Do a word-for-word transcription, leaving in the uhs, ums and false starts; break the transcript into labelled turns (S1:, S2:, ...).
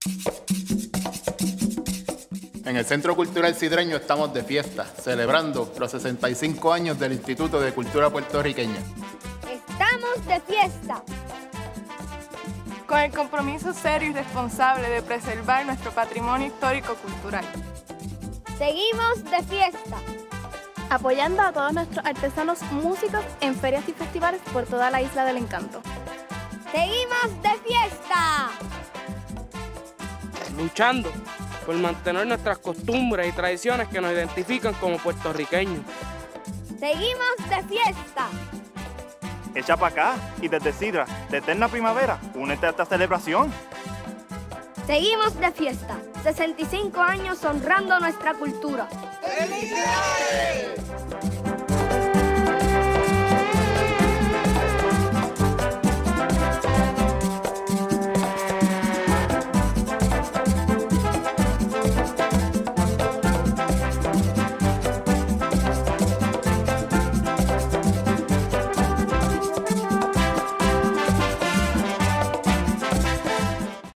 S1: En el Centro Cultural Sidreño estamos de fiesta, celebrando los sesenta y cinco años del Instituto de Cultura Puertorriqueña.
S2: ¡Estamos de fiesta!
S3: Con el compromiso serio y responsable de preservar nuestro patrimonio histórico-cultural.
S2: ¡Seguimos de fiesta!
S4: Apoyando a todos nuestros artesanos músicos en ferias y festivales por toda la Isla del Encanto.
S2: ¡Seguimos de fiesta!
S5: Luchando por mantener nuestras costumbres y tradiciones que nos identifican como puertorriqueños.
S2: ¡Seguimos de fiesta!
S6: Echa para acá y desde Sidra, de Eterna Primavera, únete a esta celebración.
S2: Seguimos de fiesta, sesenta y cinco años honrando nuestra cultura.
S7: ¡Felicidades!